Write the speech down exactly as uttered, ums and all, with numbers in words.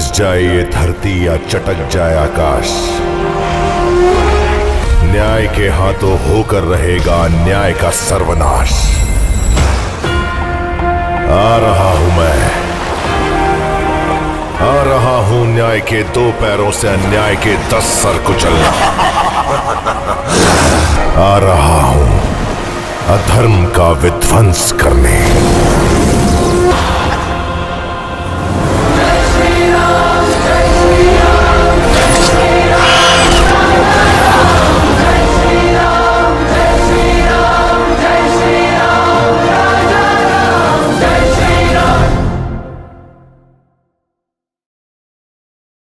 धस जाए ये धरती या चटक जाए आकाश, न्याय के हाथों होकर रहेगा अन्याय का सर्वनाश। आ रहा हूं मैं, आ रहा हूं न्याय के दो पैरों से अन्याय के दस सर कुचलना। आ रहा हूं अधर्म का विध्वंस करने।